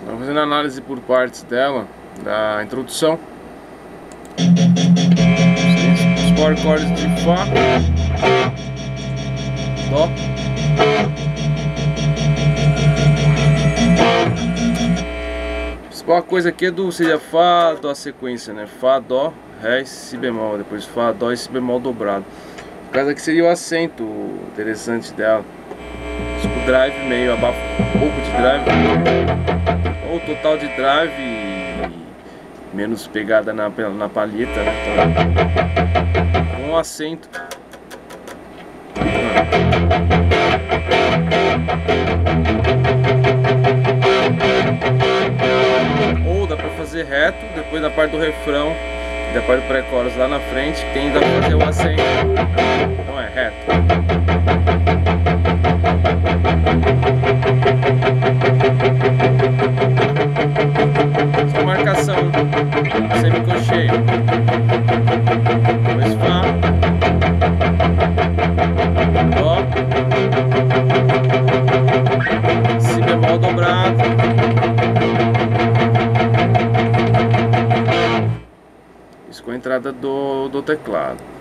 Vamos fazendo análise por partes dela, da introdução. Os power chords de Fá, Dó, a principal coisa aqui seria Fá, Dó sequência, né? Fá, Dó, Ré e Si bemol, depois Fá, Dó e Si bemol dobrado. No caso aqui seria o acento interessante dela. O drive meio abaixo, um pouco de drive, ou total de drive e menos pegada na palheta, né? Então, com um acento. Ou dá pra fazer reto, depois da parte do refrão, da parte do pré-chorus lá na frente, tem dá pra fazer o acento. Então é reto. Só marcação, semicolcheio, depois Fá, Dó, Si bemol dobrado, isso com a entrada do teclado.